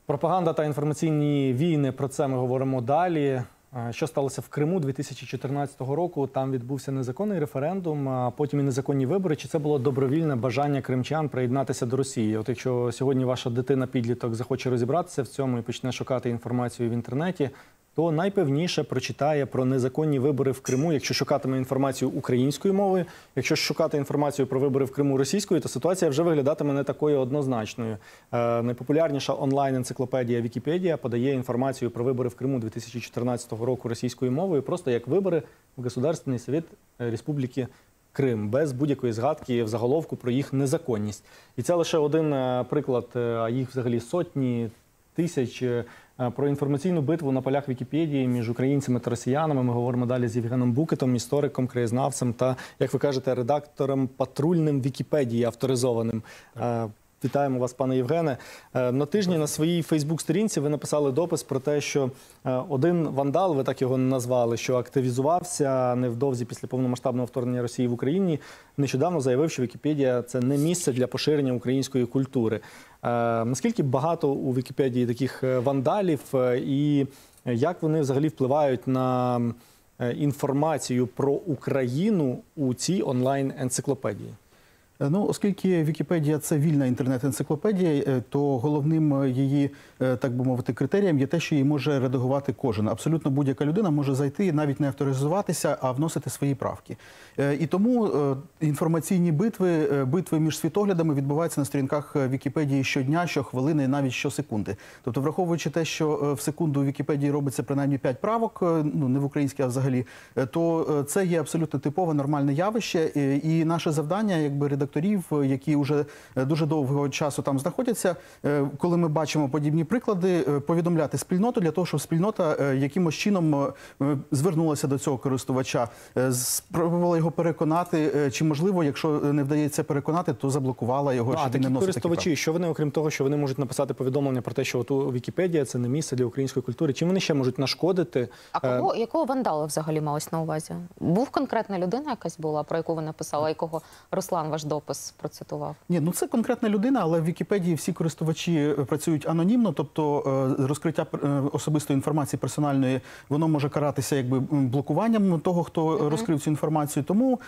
Пропаганда та інформаційні війни, про це ми говоримо далі. Що сталося в Криму 2014 року? Там відбувся незаконний референдум, а потім і незаконні вибори. Чи це було добровільне бажання кримчан приєднатися до Росії? От якщо сьогодні ваша дитина-підліток захоче розібратися в цьому і почне шукати інформацію в інтернеті, то найпевніше прочитає про незаконні вибори в Криму, якщо шукатиме інформацію українською мовою. Якщо шукати інформацію про вибори в Криму російською, то ситуація вже виглядатиме не такою однозначною. Найпопулярніша онлайн-енциклопедія Вікіпедія подає інформацію про вибори в Криму 2014 року російською мовою, просто як вибори в Государственний Совет Республіки Крим, без будь-якої згадки в заголовку про їх незаконність. І це лише один приклад, а їх взагалі сотні, тисяч. Про інформаційну битву на полях Вікіпедії між українцями та росіянами ми говоримо далі з Євгеном Букетом, істориком, краєзнавцем та, як ви кажете, редактором патрульним Вікіпедії авторизованим. Вітаємо вас, пане Євгене. На тижні на своїй Фейсбук-сторінці ви написали допис про те, що один вандал, ви так його назвали, що активізувався невдовзі після повномасштабного вторгнення Росії в Україні, нещодавно заявив, що Вікіпедія – це не місце для поширення української культури. Наскільки багато у Вікіпедії таких вандалів і як вони взагалі впливають на інформацію про Україну у цій онлайн-енциклопедії? Ну, оскільки Вікіпедія – це вільна інтернет-енциклопедія, то головним її, так би мовити, критерієм є те, що її може редагувати кожен. Абсолютно будь-яка людина може зайти, навіть не авторизуватися, а вносити свої правки. І тому інформаційні битви між світоглядами відбуваються на сторінках Вікіпедії щодня, щохвилини і навіть щосекунди. Тобто, враховуючи те, що в секунду у Вікіпедії робиться принаймні 5 правок, ну, не в українській, а взагалі, то це є абсолютно типове, нормальне явище. І наше завдання, якби редакторів, які вже дуже довгого часу там знаходяться, коли ми бачимо подібні приклади, повідомляти спільноту для того, щоб спільнота якимось чином звернулася до цього користувача, спробувала його переконати, чи можливо, якщо не вдається переконати, то заблокувала його, чи не носить такі користувачі, що вони, окрім того, що вони можуть написати повідомлення про те, що от у Вікіпедія – це не місце для української культури, чим вони ще можуть нашкодити? А якого вандала взагалі малось на увазі? Був конкретна людина якась була, про яку ви написали, якого Руслан ваш допис процитував? Ні, ну це конкретна людина, але в Вікіпедії всі користувачі працюють анонімно, тобто розкриття особистої інформації персональної, воно може каратися якби блокуванням того, хто розкрив цю інформацію. Тому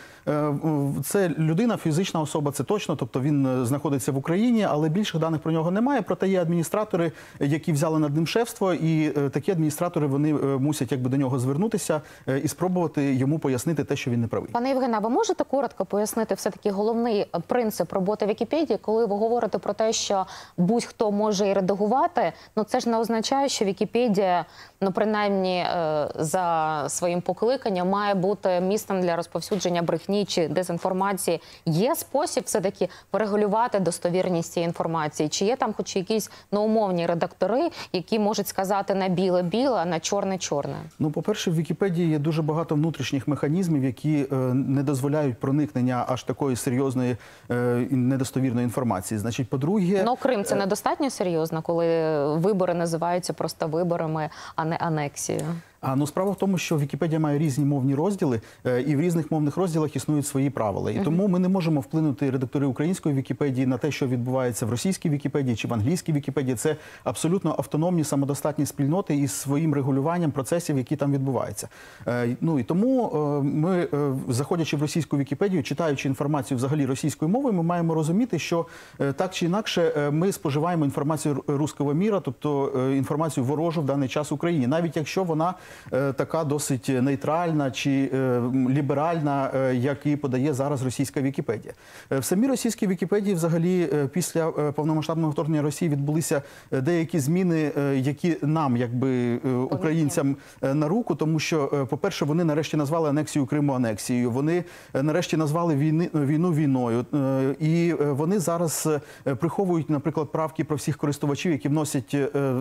це людина, фізична особа, це точно, тобто він знаходиться в Україні, але більших даних про нього немає. Проте є адміністратори, які взяли над ним шефство, і такі адміністратори, вони мусять якби до нього звернутися і спробувати йому пояснити те, що він не правий. Пане Євгене, ви можете коротко пояснити все-таки головний принцип роботи Вікіпедії, коли ви говорите про те, що будь-хто може і редагувати, ну це ж не означає, що Вікіпедія, ну принаймні за своїм покликанням, має бути місцем для розповсюдження брехні чи дезінформації. Є спосіб все-таки порегулювати достовірність цієї інформації? Чи є там хоч якісь умовні редактори, які можуть сказати на біле-біле, а на чорне-чорне? Ну, по-перше, в Вікіпедії є дуже багато внутрішніх механізмів, які не дозволяють проникнення аж такої серйозної недостовірної інформації. Значить, по-друге... Ну, Крим – це недостатньо серйозно, коли вибори називаються просто виборами, а не анексією? Ну, справа в тому, що Вікіпедія має різні мовні розділи, і в різних мовних розділах існують свої правила. І тому ми не можемо вплинути, редактори української Вікіпедії, на те, що відбувається в російській Вікіпедії чи в англійській Вікіпедії. Це абсолютно автономні, самодостатні спільноти із своїм регулюванням процесів, які там відбуваються. Ну, і тому ми, заходячи в російську Вікіпедію, читаючи інформацію взагалі російською мовою, ми маємо розуміти, що так чи інакше ми споживаємо інформацію руського міра, тобто інформацію ворожу в даний час в Україні, навіть якщо вона така досить нейтральна чи ліберальна, як і подає зараз російська Вікіпедія. В самій російській Вікіпедії взагалі після повномасштабного вторгнення Росії відбулися деякі зміни, які нам, якби українцям, на руку, тому що, по-перше, вони нарешті назвали анексію Криму анексією, вони нарешті назвали війну війною, і вони зараз приховують, наприклад, правки про всіх користувачів, які вносять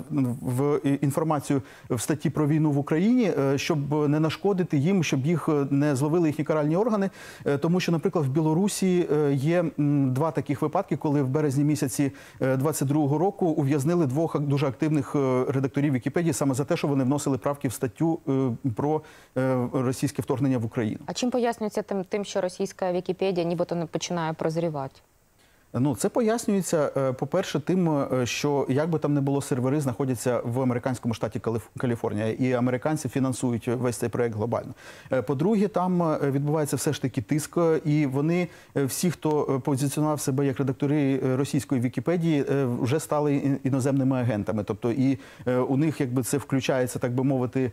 в інформацію в статті про війну в Україні, щоб не нашкодити їм, щоб їх не зловили їхні каральні органи. Тому що, наприклад, в Білорусі є два таких випадки, коли в березні місяці 22-го року ув'язнили двох дуже активних редакторів Вікіпедії саме за те, що вони вносили правки в статтю про російське вторгнення в Україну. А чим пояснюється тим, що російська Вікіпедія нібито не починає прозрівати? Ну, це пояснюється, по-перше, тим, що як би там не було, сервери знаходяться в американському штаті Каліфорнія, і американці фінансують весь цей проект глобально. По-друге, там відбувається все ж таки тиск, і вони, всі, хто позиціонував себе як редактори російської Вікіпедії, вже стали іноземними агентами. Тобто і у них якби це включається, так би мовити,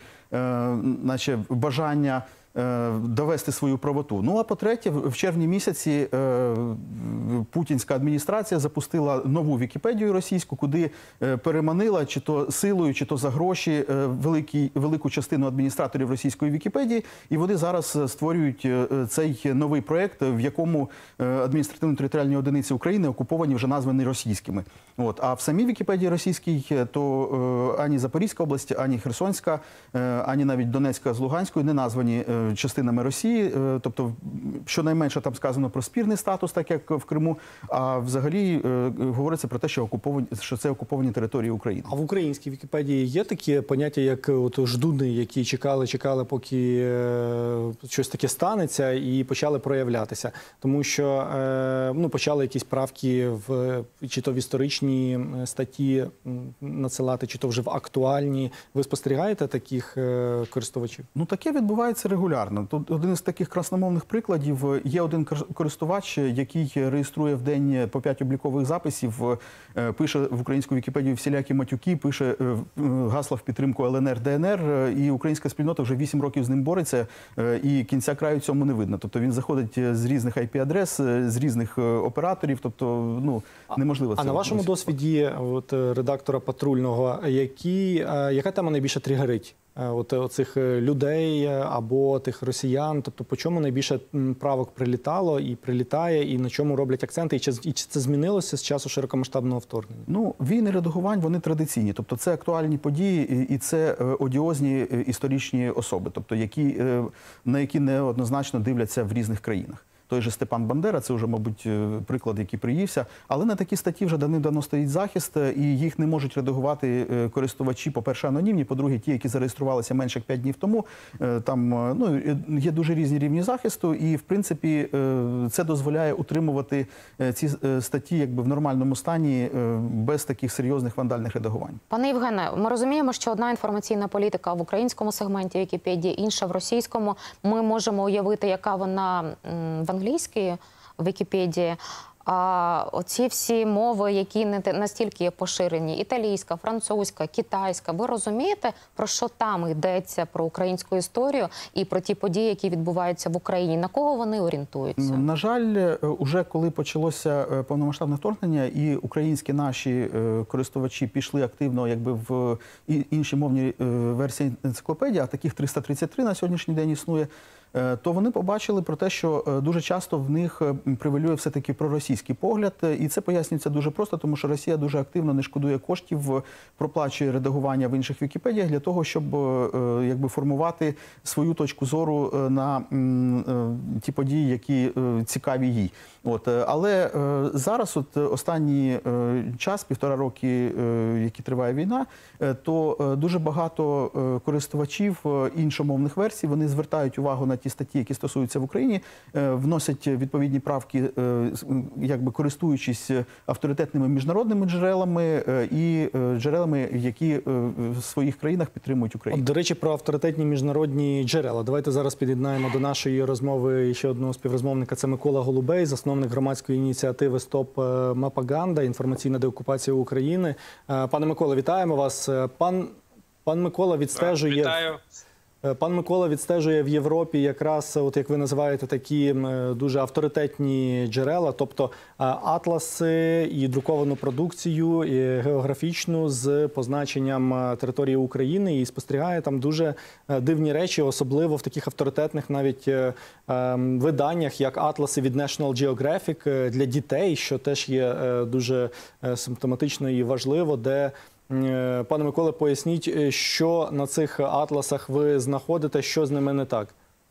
наче бажання довести свою правоту. Ну, а по-третє, в червні місяці путінська адміністрація запустила нову Вікіпедію російську, куди переманила чи то силою, чи то за гроші велику частину адміністраторів російської Вікіпедії, і вони зараз створюють цей новий проєкт, в якому адміністративно-територіальні одиниці України окуповані вже названі російськими. От. А в самій Вікіпедії російській то ані Запорізька область, ані Херсонська, ані навіть Донецька з Луганською не названі частинами Росії, тобто щонайменше там сказано про спірний статус, так як в Криму, а взагалі говориться про те, що це окуповані території України. А в українській Вікіпедії є такі поняття, як от ждуни, які чекали, поки щось таке станеться, і почали проявлятися. Тому що почали якісь правки чи то в історичні статті надсилати, чи то вже в актуальні. Ви спостерігаєте таких користувачів? Ну, таке відбувається регулярно. Тут один із таких красномовних прикладів. Є один користувач, який реєструє в день по 5 облікових записів, пише в українську Вікіпедію всілякі матюки, пише гасла в підтримку ЛНР, ДНР, і українська спільнота вже 8 років з ним бореться, і кінця краю цьому не видно. Тобто він заходить з різних IP-адрес, з різних операторів, тобто, неможливо це. А на вашому досвіді редактора патрульного, яка тема найбільше тригерить? Оцих людей або тих росіян, тобто по чому найбільше правок прилітало і прилітає, і на чому роблять акценти, і чи це змінилося з часу широкомасштабного вторгнення? Ну, війни редагувань, вони традиційні, тобто це актуальні події і це одіозні історичні особи, тобто на які неоднозначно дивляться в різних країнах. Той же Степан Бандера, це вже, мабуть, приклад, який приївся. Але на такі статті вже давним-давно стоїть захист, і їх не можуть редагувати користувачі, по-перше, анонімні, по-друге, ті, які зареєструвалися менше як 5 днів тому. Там є дуже різні рівні захисту, і, в принципі, це дозволяє утримувати ці статті якби в нормальному стані, без таких серйозних вандальних редагувань. Пане Євгене, ми розуміємо, що одна інформаційна політика в українському сегменті Вікіпедії, інша в російському. Ми можемо уявити, яка вона в англійській Вікіпедії. А оці всі мови, які не настільки є поширені, італійська, французька, китайська, ви розумієте, про що там йдеться, про українську історію і про ті події, які відбуваються в Україні? На кого вони орієнтуються? На жаль, уже коли почалося повномасштабне вторгнення і українські наші користувачі пішли активно якби в інші мовні версії енциклопедії, а таких 333 на сьогоднішній день існує, то вони побачили про те, що дуже часто в них превалює все-таки проросійський погляд. І це пояснюється дуже просто, тому що Росія дуже активно не шкодує коштів, проплачує редагування в інших Вікіпедіях для того, щоб якби формувати свою точку зору на ті події, які цікаві їй. Але зараз, останній час, 1,5 роки, які триває війна, то дуже багато користувачів іншомовних версій, вони звертають увагу на ті статті, які стосуються в Україні, вносять відповідні правки, якби користуючись авторитетними міжнародними джерелами і джерелами, які в своїх країнах підтримують Україну. До речі, про авторитетні міжнародні джерела. Давайте зараз під'єднаємо до нашої розмови ще одного співрозмовника. Це Микола Голубей, засновник громадської ініціативи «Стоп Мапаганда. Інформаційна деокупація України». Пане Микола, вітаємо вас. Пан Микола відстежує... Вітаю. Пан Микола відстежує в Європі якраз, от як ви називаєте, такі дуже авторитетні джерела, тобто атласи і друковану продукцію, і географічну з позначенням території України, і спостерігає там дуже дивні речі, особливо в таких авторитетних навіть виданнях, як атласи від National Geographic для дітей, що теж є дуже симптоматично і важливо, де... Пане Миколе, поясніть, що на цих атласах ви знаходите, що з ними не так?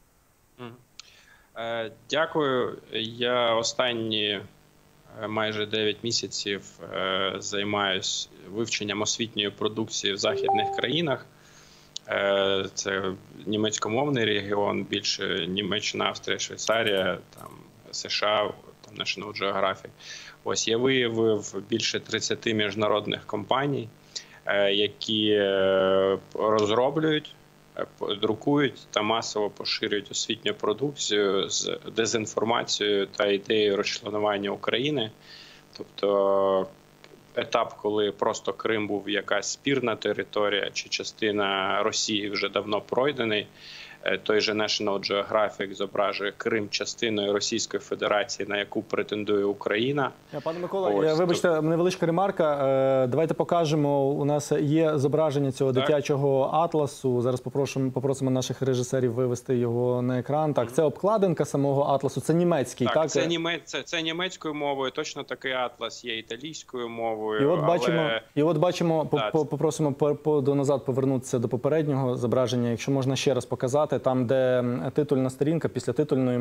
Дякую. Я останні майже 9 місяців займаюся вивченням освітньої продукції в західних країнах. Це німецькомовний регіон, більше Німеччина, Австрія, Швейцарія, там, США, там, National Geographic. Ось я виявив більше 30 міжнародних компаній, які розроблюють, друкують та масово поширюють освітню продукцію з дезінформацією та ідеєю розчленування України. Тобто етап, коли просто Крим був якась спірна територія чи частина Росії, вже давно пройдений. Той же National Geographic зображує Крим частиною Російської Федерації, на яку претендує Україна. Пане Микола, вибачте, невеличка ремарка. Давайте покажемо, у нас є зображення цього дитячого атласу. Зараз попросимо наших режисерів вивести його на екран. Так, це обкладинка самого атласу, це німецький, так? Це німецькою мовою, точно такий атлас є італійською мовою. І от бачимо, попросимо назад повернутися до попереднього зображення, якщо можна ще раз показати. Там, де титульна сторінка, після титульної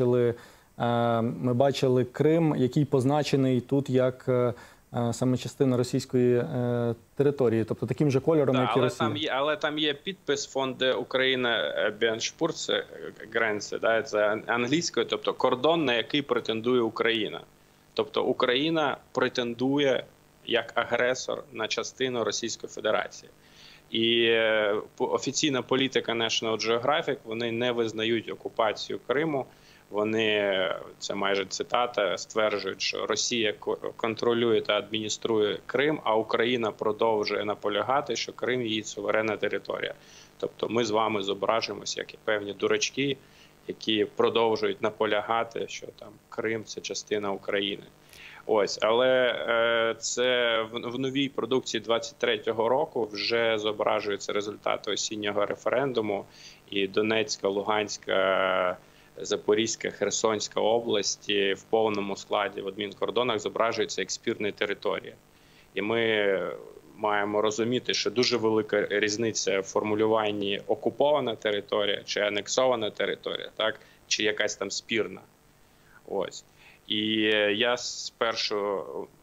ми бачили Крим, який позначений тут як саме частина російської території, тобто таким же кольором, як і Росія. Але там є підпис фон де Україна Beanspurz Grenze, це англійською, тобто кордон, на який претендує Україна. Тобто Україна претендує як агресор на частину Російської Федерації. І офіційна політика National Geographic, вони не визнають окупацію Криму. Вони, це майже цитата, стверджують, що Росія контролює та адмініструє Крим, а Україна продовжує наполягати, що Крим – її суверенна територія. Тобто ми з вами зображуємося як і певні дурачки, які продовжують наполягати, що там Крим – це частина України. Ось, але це в новій продукції 23-го року вже зображуються результати осіннього референдуму, і Донецька, Луганська, Запорізька, Херсонська області в повному складі в адмінкордонах зображуються як спірні території. І ми маємо розуміти, що дуже велика різниця в формулюванні окупована територія чи анексована територія, так, чи якась там спірна. Ось. І я спершу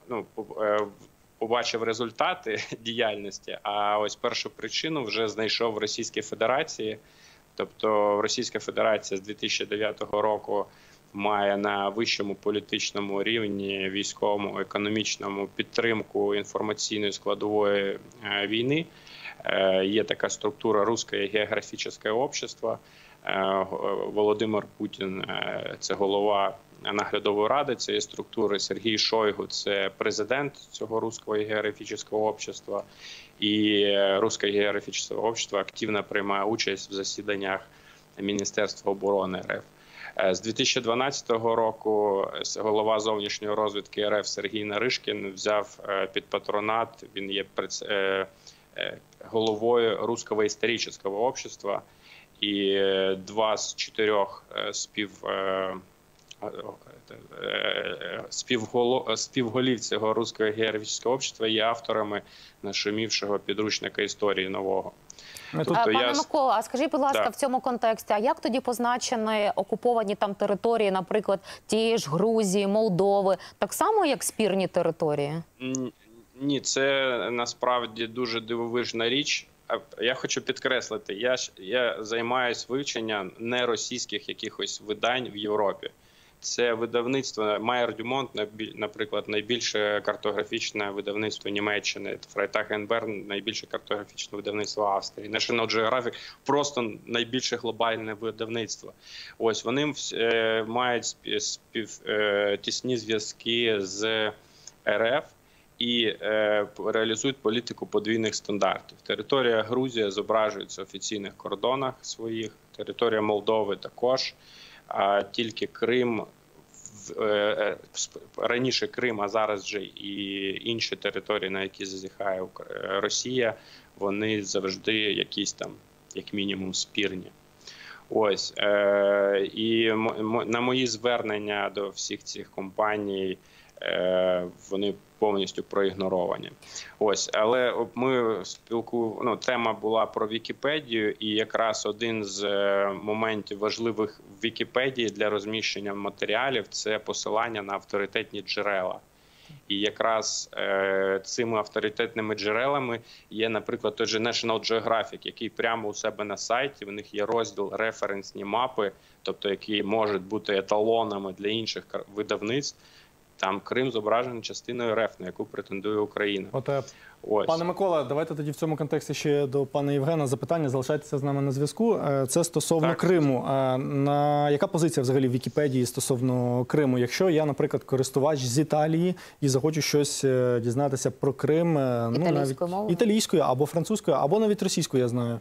побачив результати діяльності, а ось першу причину вже знайшов в Російській Федерації. Тобто Російська Федерація з 2009 року має на вищому політичному рівні, військовому, економічному підтримку інформаційної складової війни. Є така структура Руське географічне общество. Володимир Путін – це голова наглядової ради цієї структури, Сергій Шойгу – це президент цього Руського географічного общества. І Руське географічне общество активно приймає участь в засіданнях Міністерства оборони РФ. З 2012 року голова зовнішньої розвідки РФ Сергій Наришкін взяв під патронат, він є головою Руського історичного общества, і 2 з 4 співголів цього Руського географічного общества є авторами нашумівшого підручника історії нового. Пане Микола, а скажіть, будь ласка, в цьому контексті, а як тоді позначені окуповані там території, наприклад, тієї ж Грузії, Молдови, так само, як спірні території? Ні, це насправді дуже дивовижна річ. Я хочу підкреслити, я займаюся вивченням неросійських якихось видань в Європі. Це видавництво Майер-Дюмонт, наприклад, найбільше картографічне видавництво Німеччини, Фрайтаг-Енберн – найбільше картографічне видавництво Австрії, National Geographic – просто найбільше глобальне видавництво. Ось вони мають тісні зв'язки з РФ і реалізують політику подвійних стандартів. Територія Грузії зображується в офіційних кордонах своїх, територія Молдови також. А тільки Крим, раніше Крим, а зараз вже і інші території, на які зазіхає Росія, вони завжди якісь там, як мінімум, спірні. Ось. І на мої звернення до всіх цих компаній вони повністю проігноровані. Ось, але ми тема була про Вікіпедію, і якраз один з моментів важливих в Вікіпедії для розміщення матеріалів – це посилання на авторитетні джерела. І якраз цими авторитетними джерелами є, наприклад, той же National Geographic, який прямо у себе на сайті, в них є розділ референсні мапи, тобто які можуть бути еталонами для інших видавництв. Там Крим зображений частиною РФ, на яку претендує Україна. Ось. Пане Микола, давайте тоді в цьому контексті ще до пана Євгена запитання. Залишайтеся з нами на зв'язку. Це стосовно Криму. Яка позиція взагалі в Вікіпедії стосовно Криму? Якщо я, наприклад, користувач з Італії і захочу щось дізнатися про Крим, італійською або французькою, або навіть російською, я знаю,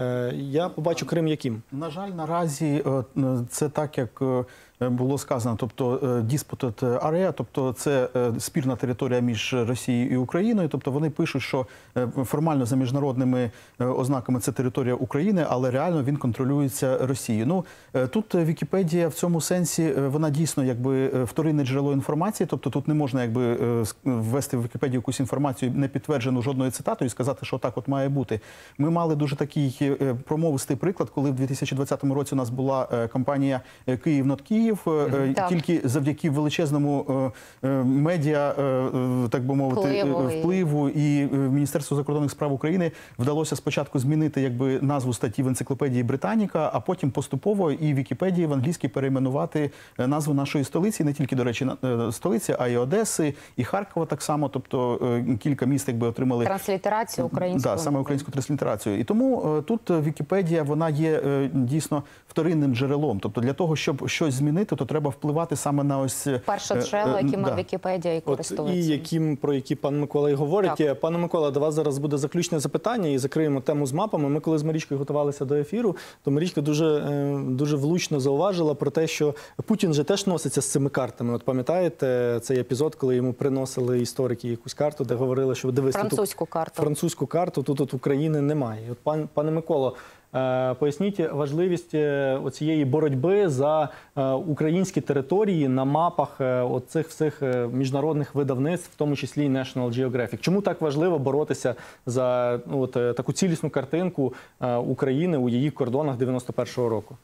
я побачу Крим яким? На жаль, наразі це так, як було сказано, тобто disputed area, тобто це спірна територія між Росією і Україною, тобто вони пишуть, що формально за міжнародними ознаками це територія України, але реально він контролюється Росією. Ну, тут Вікіпедія в цьому сенсі, вона дійсно якби вторинне джерело інформації, тобто тут не можна якби ввести в Вікіпедію якусь інформацію, не підтверджену жодною цитатою і сказати, що так от має бути. Ми мали дуже такий промовистий приклад, коли в 2020 році у нас була кампанія «Київ над Київ», тільки завдяки величезному медіа, так би мовити, впливу і Міністерству закордонних справ України вдалося спочатку змінити якби назву статті в енциклопедії Британіка, а потім поступово і Вікіпедії в англійській перейменувати назву нашої столиці, не тільки, до речі, столиці, а й Одеси, і Харкова так само, тобто кілька міст якби отримали транслітерацію українською. Так, саме українську транслітерацію. І тому тут Вікіпедія, вона є дійсно вторинним джерелом. Тобто для того, щоб щось змінити, то треба впливати саме на ось... перше джерело, якими Вікіпедія і користується. І про які пан Микола і говорить. Так. Пане Микола, до вас зараз буде заключне запитання і закриємо тему з мапами. Ми коли з Марічкою готувалися до ефіру, то Марічка дуже влучно зауважила про те, що Путін же теж носиться з цими картами. От пам'ятаєте цей епізод, коли йому приносили історики якусь карту, де говорили, що дивись, французьку карту, тут України немає. От, пане Миколо, поясніть важливість оцієї боротьби за українські території на мапах оцих всіх міжнародних видавництв, в тому числі і National Geographic. Чому так важливо боротися за таку цілісну картинку України у її кордонах 91-го року?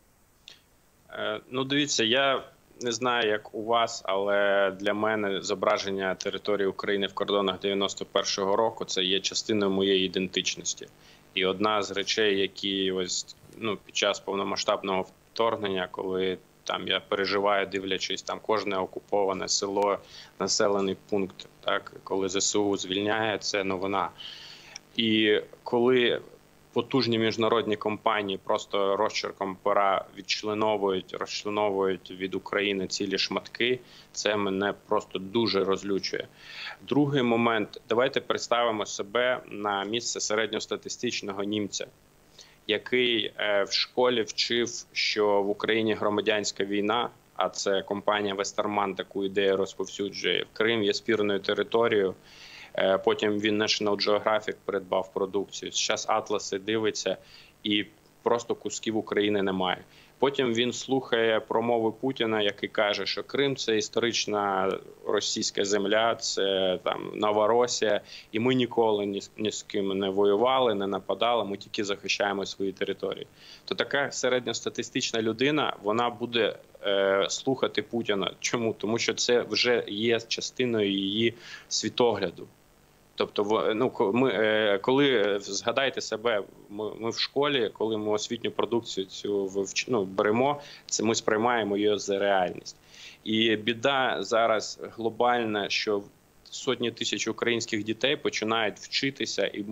Ну, дивіться, я не знаю, як у вас, але для мене зображення території України в кордонах 91-го року – це є частиною моєї ідентичності. І одна з речей, які ось під час повномасштабного вторгнення, коли там я переживаю, дивлячись там кожне окуповане село, населений пункт, так, коли ЗСУ звільняє, це новина. І коли потужні міжнародні компанії просто розчерком пера розчленовують від України цілі шматки, це мене просто дуже розлючує. Другий момент. Давайте представимо себе на місце середньостатистичного німця, який в школі вчив, що в Україні громадянська війна, а це компанія Вестерман таку ідею розповсюджує. Крим є спірною територією. Потім він National Geographic придбав продукцію. Зараз атласи дивиться і просто кусків України немає. Потім він слухає промови Путіна, який каже, що Крим – це історична російська земля, це там Новоросія, і ми ніколи ні з ким не воювали, не нападали, ми тільки захищаємо свої території. То така середньостатистична людина, вона буде слухати Путіна. Чому? Тому що це вже є частиною її світогляду. Тобто, коли згадайте себе, ми в школі, коли ми освітню продукцію цю беремо, це ми сприймаємо її за реальність. І біда зараз глобальна, що сотні тисяч українських дітей починають вчитися і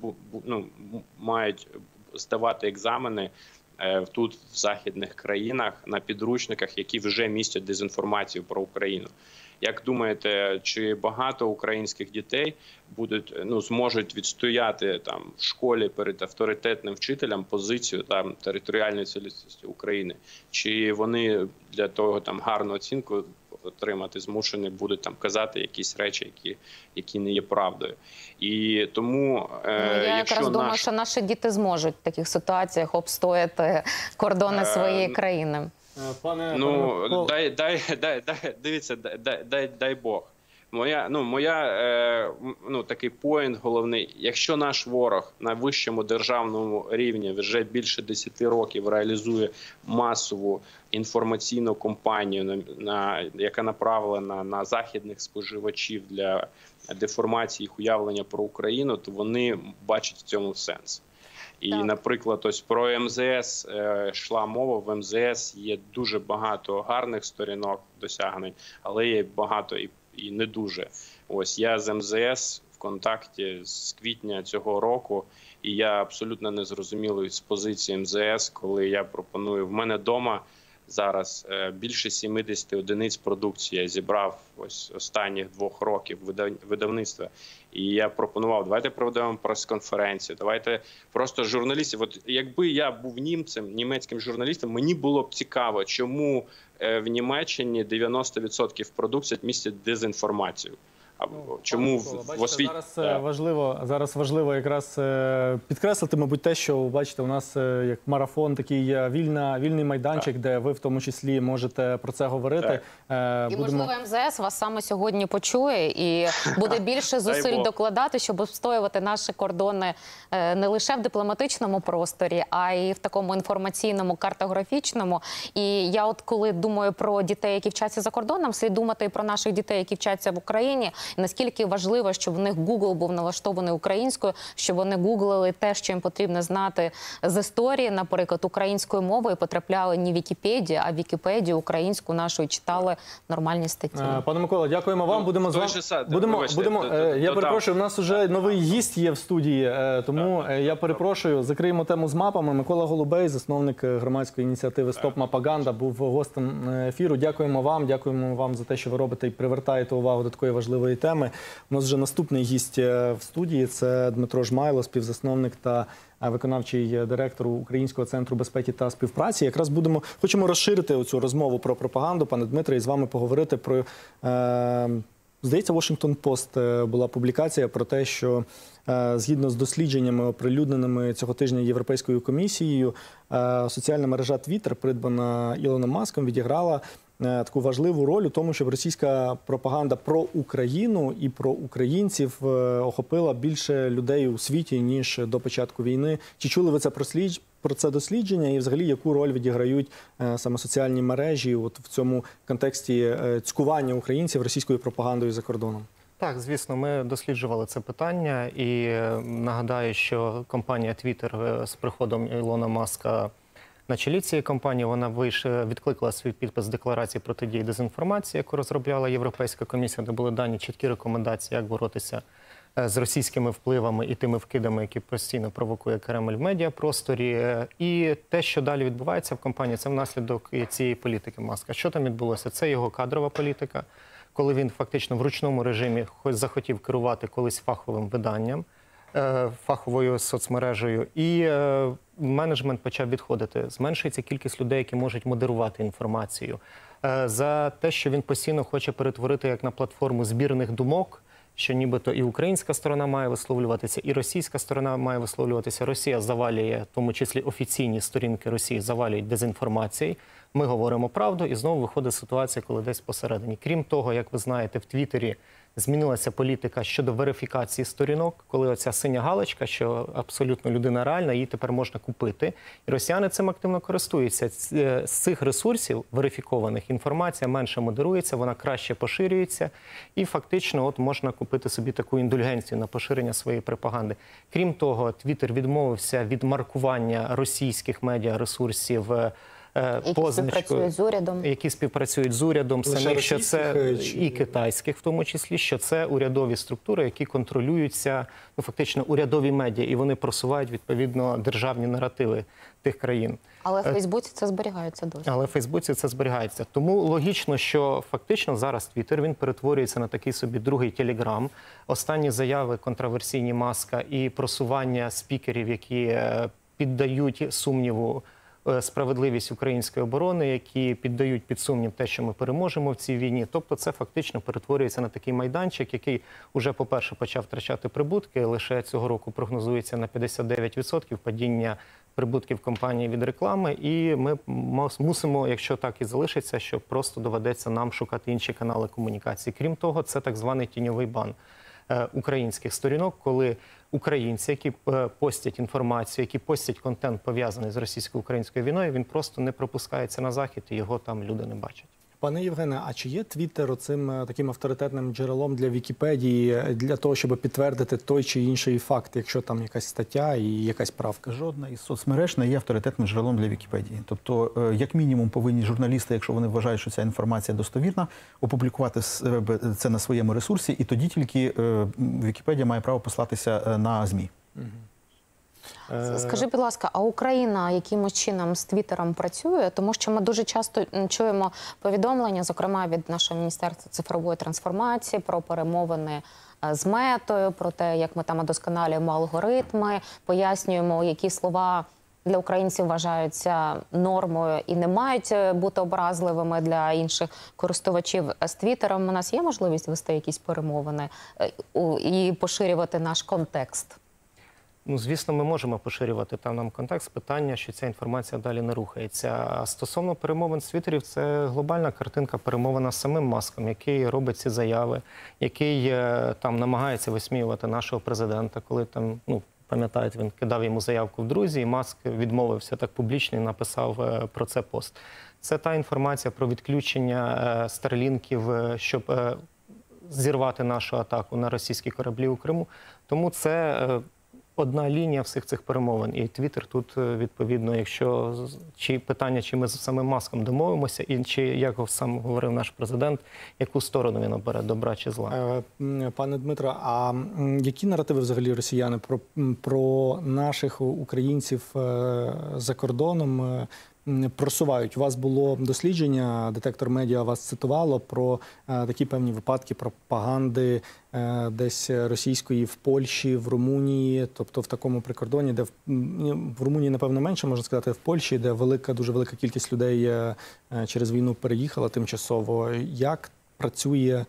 мають здавати екзамени тут, в західних країнах, на підручниках, які вже містять дезінформацію про Україну. Як думаєте, чи багато українських дітей зможуть відстояти там в школі перед авторитетним вчителем позицію там територіальної цілісності України? Чи вони для того там гарну оцінку отримати змушені будуть там казати якісь речі, які не є правдою? І тому я якраз думаю, що наші діти зможуть в таких ситуаціях обстояти кордони своєї країни. Дивіться, дай Бог. Такий поінт головний. Якщо наш ворог на вищому державному рівні вже більше 10 років реалізує масову інформаційну кампанію, яка направлена на західних споживачів для деформації їх уявлення про Україну, то вони бачать в цьому сенс. І, наприклад, ось про МЗС йшла мова. В МЗС є дуже багато гарних сторінок досягнень, але є багато і не дуже. Ось я з МЗС в контакті з квітня цього року, і я абсолютно не зрозумілий з позиції МЗС, коли я пропоную. В мене вдома зараз більше 70 одиниць продукції я зібрав ось останніх 2 років видавництва. І я пропонував, давайте проведемо прес-конференцію, давайте просто журналістів. От якби я був німецьким журналістом, мені було б цікаво, чому в Німеччині 90% продукції містять дезінформацію. Чому в освіті? Зараз важливо якраз підкреслити, мабуть, те, що, бачите, у нас як марафон, такий вільний майданчик, де ви в тому числі можете про це говорити. І, можливо, МЗС вас саме сьогодні почує і буде більше зусиль докладати, щоб обстоювати наші кордони не лише в дипломатичному просторі, а й в такому інформаційному, картографічному. І я от коли думаю про дітей, які вчаться за кордоном, слід думати і про наших дітей, які вчаться в Україні. Наскільки важливо, щоб в них Google був налаштований українською, щоб вони гуглили те, що їм потрібно знати з історії, наприклад, українською мовою, потрапляли не в Вікіпедію, а в Вікіпедію українську нашу і читали нормальні статті. Пане Микола, дякуємо вам. Я перепрошую, у нас вже новий гість є в студії, тому я перепрошую, закриємо тему з мапами. Микола Голубей, засновник громадської ініціативи «Стоп Мапаганда», був гостем ефіру. Дякуємо вам за те, що ви робите і привертаєте увагу до такої важливої теми. У нас вже наступний гість в студії – це Дмитро Жмайло, співзасновник та виконавчий директор Українського центру безпеки та співпраці. Якраз хочемо розширити оцю розмову про пропаганду, пане Дмитре, і з вами поговорити про, здається, Washington Post була публікація про те, що згідно з дослідженнями, оприлюдненими цього тижня Європейською комісією, соціальна мережа Twitter, придбана Ілоном Маском, відіграла таку важливу роль у тому, щоб російська пропаганда про Україну і про українців охопила більше людей у світі, ніж до початку війни. Чи чули ви це про це дослідження і взагалі яку роль відіграють саме соціальні мережі от в цьому контексті цькування українців російською пропагандою за кордоном? Так, звісно, ми досліджували це питання і нагадаю, що компанія Twitter з приходом Ілона Маска на чолі цієї компанії, вона відкликала свій підпис декларації протидії дезінформації, яку розробляла Європейська комісія, де були дані чіткі рекомендації, як боротися з російськими впливами і тими вкидами, які постійно провокує Кремль в медіапросторі. І те, що далі відбувається в компанії, це внаслідок цієї політики Маска. Що там відбулося? Це його кадрова політика, коли він фактично в ручному режимі захотів керувати колись фаховим виданням, фаховою соцмережею, і менеджмент почав відходити. Зменшується кількість людей, які можуть модерувати інформацію. За те, що він постійно хоче перетворити як на платформу збірних думок, що нібито і українська сторона має висловлюватися, і російська сторона має висловлюватися. Росія завалює, в тому числі офіційні сторінки Росії завалюють дезінформацією. Ми говоримо правду, і знову виходить ситуація, коли десь посередині. Крім того, як ви знаєте, в Твіттері змінилася політика щодо верифікації сторінок, коли оця синя галочка, що абсолютно людина реальна, її тепер можна купити. І росіяни цим активно користуються. З цих ресурсів верифікованих інформація менше модерується, вона краще поширюється. І фактично от можна купити собі таку індульгенцію на поширення своєї пропаганди. Крім того, Твіттер відмовився від маркування російських медіаресурсів, які співпрацюють з урядом, самих, що це і китайських, в тому числі, що це урядові структури, які контролюються, фактично урядові медіа, і вони просувають відповідно державні наративи тих країн. Але в Фейсбуці це зберігається досі. Але в Фейсбуці це зберігається. Тому логічно, що фактично зараз Твіттер, він перетворюється на такий собі другий Телеграм. Останні заяви контроверсійні Маска і просування спікерів, які піддають сумніву справедливість української оборони, які піддають під сумнів те, що ми переможемо в цій війні. Тобто це фактично перетворюється на такий майданчик, який уже, по-перше, почав втрачати прибутки. Лише цього року прогнозується на 59% падіння прибутків компанії від реклами, і ми мусимо, якщо так і залишиться, що просто доведеться нам шукати інші канали комунікації. Крім того, це так званий тіньовий бан українських сторінок, коли українці, які постять інформацію, які постять контент, пов'язаний з російсько-українською війною, він просто не пропускається на захід, і його там люди не бачать. Пане Євгене, а чи є Твіттер оцим таким авторитетним джерелом для Вікіпедії, для того, щоб підтвердити той чи інший факт, якщо там якась стаття і якась правка? Жодна із соцмереж не є авторитетним джерелом для Вікіпедії. Тобто, як мінімум, повинні журналісти, якщо вони вважають, що ця інформація достовірна, опублікувати це на своєму ресурсі, і тоді тільки Вікіпедія має право послатися на ЗМІ. Скажи, будь ласка, а Україна якимось чином з Твіттером працює? Тому що ми дуже часто чуємо повідомлення, зокрема від нашого Міністерства цифрової трансформації, про перемовини з Метою, про те, як ми там удосконалюємо алгоритми, пояснюємо, які слова для українців вважаються нормою і не мають бути образливими для інших користувачів. З Твіттером у нас є можливість вести якісь перемовини і поширювати наш контекст? Ну, звісно, ми можемо поширювати там нам контекст. Питання, що ця інформація далі не рухається. А стосовно перемовин з Твіттерів, це глобальна картинка перемовина з самим Маском, який робить ці заяви, який там намагається висміювати нашого президента, коли там, ну, пам'ятаєте, він кидав йому заявку в друзі, і Маск відмовився так публічно і написав про це пост. Це та інформація про відключення старлінків, щоб зірвати нашу атаку на російські кораблі у Криму. Тому це одна лінія всіх цих перемовин. І Твіттер тут, відповідно, якщо чи питання, чи ми з самим Маском домовимося, і чи, як сам говорив наш президент, яку сторону він обере, добра чи зла. Пане Дмитро, а які наративи взагалі росіяни про наших українців за кордоном просувають? У вас було дослідження, детектор медіа вас цитувало про такі певні випадки пропаганди десь російської в Польщі, в Румунії, тобто в такому прикордоні, де в Румунії, напевно, менше, можна сказати, в Польщі, де дуже велика кількість людей через війну переїхала тимчасово. Як працює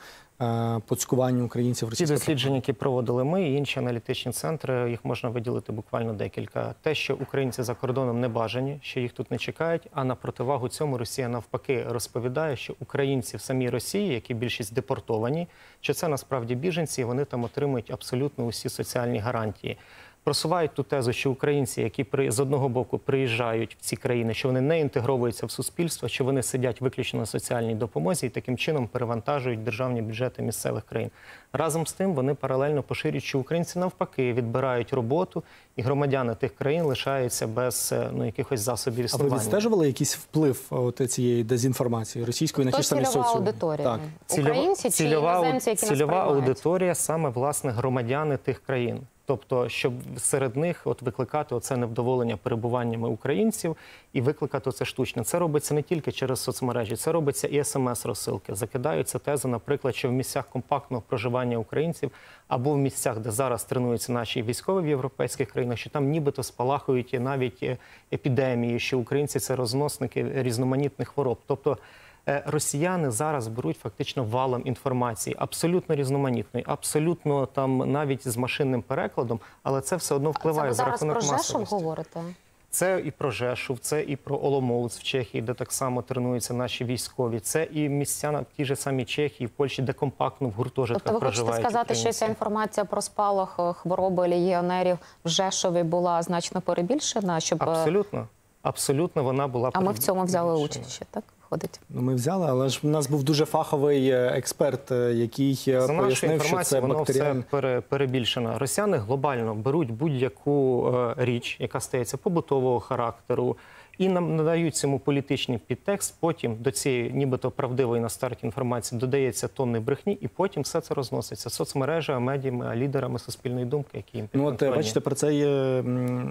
по цькуванню українців Ці російського? дослідження, які проводили ми і інші аналітичні центри, їх можна виділити буквально декілька. Те, що українці за кордоном не бажані, що їх тут не чекають, а на противагу цьому Росія навпаки розповідає, що українці в самій Росії, які більшість депортовані, що це насправді біженці, і вони там отримують абсолютно усі соціальні гарантії. Просувають ту тезу, що українці, які з одного боку приїжджають в ці країни, що вони не інтегровуються в суспільство, що вони сидять виключно на соціальній допомозі і таким чином перевантажують державні бюджети місцевих країн. Разом з тим вони паралельно поширюють, що українці навпаки відбирають роботу, і громадяни тих країн лишаються без якихось засобів існування. А ви відстежували якийсь вплив цієї дезінформації російської на ті ж самі соціуми? Цільова аудиторія? Так. Українці чи іноземці, які нас Цільова приймають? аудиторія саме, власне, громадяни тих країн. Тобто, щоб серед них викликати оце невдоволення перебуваннями українців і викликати це штучно. Це робиться не тільки через соцмережі, це робиться і смс-розсилки. Закидаються тези, наприклад, що в місцях компактного проживання українців або в місцях, де зараз тренуються наші військові в європейських країнах, що там нібито спалахують навіть епідемії, що українці – це розносники різноманітних хвороб. Тобто, росіяни зараз беруть фактично валом інформації, абсолютно різноманітної, абсолютно там навіть з машинним перекладом, але це все одно впливає за рахунок масовості. Це ви зараз про Жешув говорите? Це і про Жешув, це і про Оломouc в Чехії, де так само тренуються наші військові, це і місця на тій же самій Чехії, в Польщі, де компактно в гуртожитках проживають. проживають. Тобто ви хочете сказати, що ця інформація про спалах хвороби легіонерів в Жешові була значно перебільшена? Абсолютно. Абсолютно вона була перебільшена. А ми в цьому взяли участь ще, так? Ну, ми взяли, але ж у нас був дуже фаховий експерт, який пояснив, що це бактеріальне. Все перебільшено. Росіяни глобально беруть будь-яку річ, яка стається побутового характеру, і надають цьому політичний підтекст, потім до цієї нібито правдивої на старті інформації додається тонни брехні, і потім все це розноситься соцмережами, медіями, лідерами суспільної думки, які їм підконтрольні. Ну, от, бачите, про це є,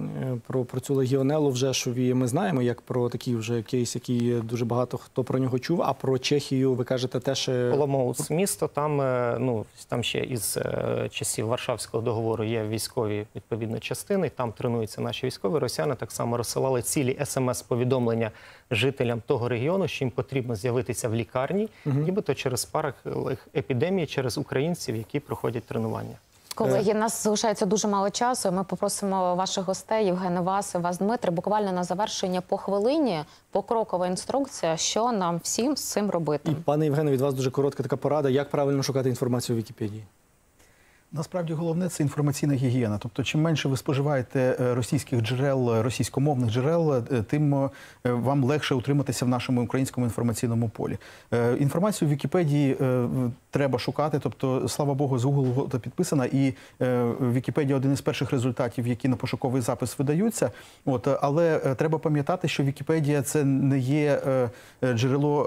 про цю легіонелу в Жешові ми знаємо, як про такий вже кейс, який дуже багато хто про нього чув, а про Чехію ви кажете теж... Оломouc місто, там ще із часів Варшавського договору є військові, відповідно, частини, там тренуються наші військові. Росіяни так само розсилали цілі СМС-повідомлення жителям того регіону, що їм потрібно з'явитися в лікарні, нібито через парах епідемії, через українців, які проходять тренування. Колеги, у нас залишається дуже мало часу. Ми попросимо ваших гостей, Євгена Вас і вас, Дмитре, буквально на завершення по хвилині, покрокова інструкція, що нам всім з цим робити. І, пане Євгене, від вас дуже коротка така порада, як правильно шукати інформацію в Вікіпедії. Насправді головне – це інформаційна гігієна. Тобто, чим менше ви споживаєте російських джерел, російськомовних джерел, тим вам легше утриматися в нашому українському інформаційному полі. Інформацію в Вікіпедії треба шукати, тобто, слава Богу, з Google підписана, і Вікіпедія – один із перших результатів, які на пошуковий запис видаються. Але треба пам'ятати, що Вікіпедія – це не є джерело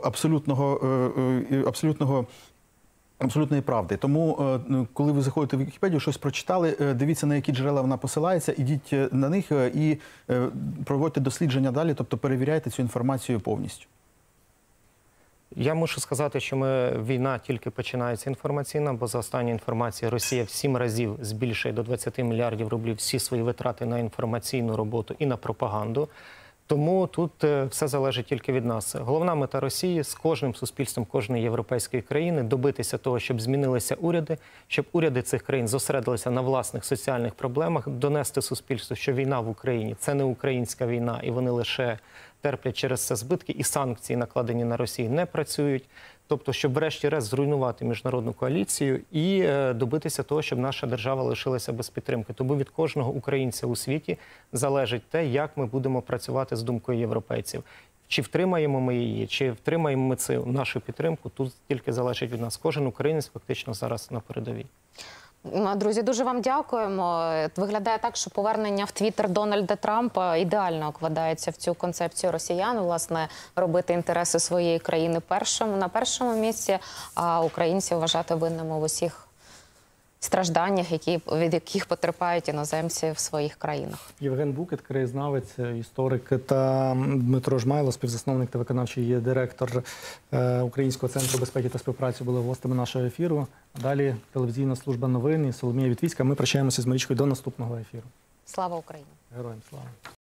абсолютної правди. Тому, коли ви заходите в Вікіпедію, щось прочитали, дивіться, на які джерела вона посилається, ідіть на них і проводьте дослідження далі, тобто перевіряйте цю інформацію повністю. Я мушу сказати, що війна тільки починається інформаційна, бо за останню інформацію Росія в 7 разів збільшує до 20 мільярдів рублів всі свої витрати на інформаційну роботу і на пропаганду. Тому тут все залежить тільки від нас. Головна мета Росії з кожним суспільством кожної європейської країни добитися того, щоб змінилися уряди, щоб уряди цих країн зосередилися на власних соціальних проблемах, донести суспільству, що війна в Україні – це не українська війна, і вони лише терплять через це збитки, і санкції, накладені на Росію, не працюють. Тобто, щоб врешті-решт зруйнувати міжнародну коаліцію і добитися того, щоб наша держава лишилася без підтримки. Тому від кожного українця у світі залежить те, як ми будемо працювати з думкою європейців. Чи втримаємо ми її, чи втримаємо ми цю нашу підтримку, тут тільки залежить від нас. Кожен українець фактично зараз на передовій. Друзі, дуже вам дякуємо. Виглядає так, що повернення в Твіттер Дональда Трампа ідеально вкладається в цю концепцію росіян, власне, робити інтереси своєї країни на першому місці, а українців вважати винними в усіх стражданнях, від яких потерпають іноземці в своїх країнах. Євген Букет, краєзнавець, історик, та Дмитро Жмайло, співзасновник та виконавчий директор Українського центру безпеки та співпраці, були гостями нашого ефіру. Далі телевізійна служба новин і Соломія Вітвіцька. Ми прощаємося з Марічкою до наступного ефіру. Слава Україні! Героям слава!